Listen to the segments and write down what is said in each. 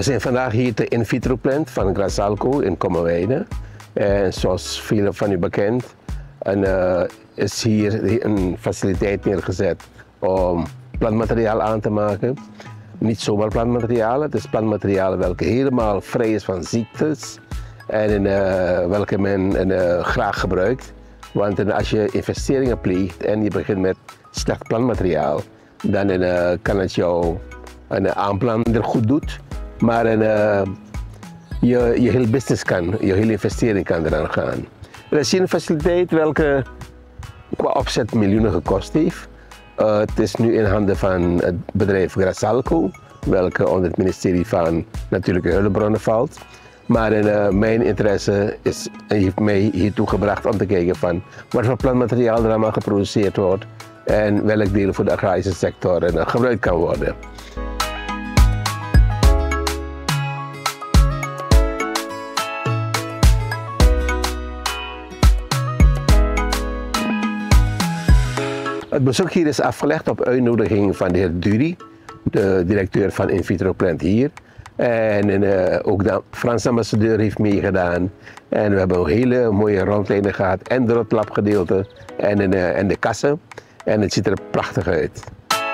We zijn vandaag hier te in vitro plant van Grasalco in Kommerwijnen. En zoals velen van u bekend, is hier een faciliteit neergezet om plantmateriaal aan te maken. Niet zomaar plantmateriaal, het is plantmateriaal welke helemaal vrij is van ziektes en welke men graag gebruikt. Want als je investeringen pleegt en je begint met slecht plantmateriaal, dan kan het jou aanplanten goed doet, maar je hele business kan, je hele investering kan eraan gaan. Er is hier een faciliteit welke qua opzet miljoenen gekost heeft. Het is nu in handen van het bedrijf Grasalco, welke onder het ministerie van Natuurlijke Hulpbronnen valt. Maar mijn interesse heeft mij hiertoe gebracht om te kijken van wat voor plantmateriaal er allemaal geproduceerd wordt en welk deel voor de agrarische sector gebruikt kan worden. Het bezoek hier is afgelegd op uitnodiging van de heer Dury, de directeur van In Vitro Plant hier. En ook de Franse ambassadeur heeft meegedaan. En we hebben een hele mooie rondleiding gehad. En de rotlab gedeelte en de kassen. En het ziet er prachtig uit.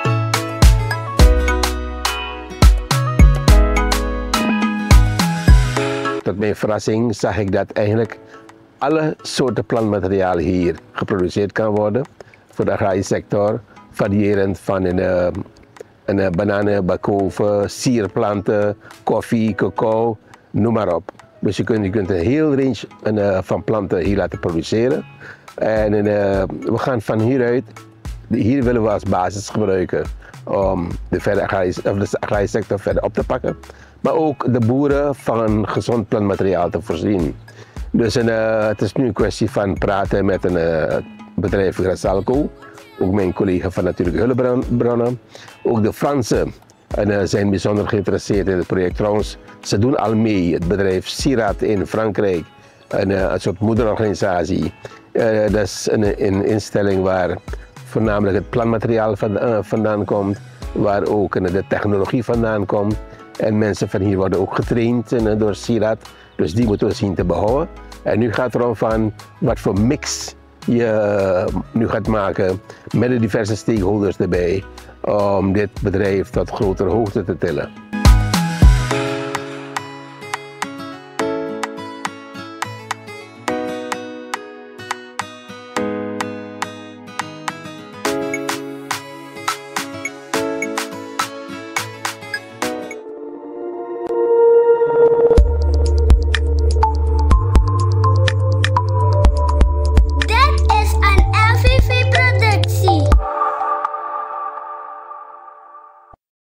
Tot mijn verrassing zag ik dat eigenlijk alle soorten plantmateriaal hier geproduceerd kan worden. Voor de agrarische sector, variërend van bananen, bakoven, sierplanten, koffie, cacao, noem maar op. Dus je kunt een heel range van planten hier laten produceren. En we gaan van hieruit, hier willen we als basis gebruiken om de agrarische sector verder op te pakken. Maar ook de boeren van gezond plantmateriaal te voorzien. Dus het is nu een kwestie van praten met een bedrijf Grasalco, ook mijn collega van Natuurlijke Hulpbronnen. Ook de Fransen zijn bijzonder geïnteresseerd in het project. Trouwens, ze doen al mee, het bedrijf Sirat in Frankrijk, een soort moederorganisatie. Dat is een instelling waar voornamelijk het plantmateriaal vandaan komt, waar ook de technologie vandaan komt. En mensen van hier worden ook getraind door Sirat, dus die moeten we zien te behouden. En nu gaat het erom van wat voor mix je nu gaat maken met de diverse stakeholders erbij om dit bedrijf tot grotere hoogte te tillen.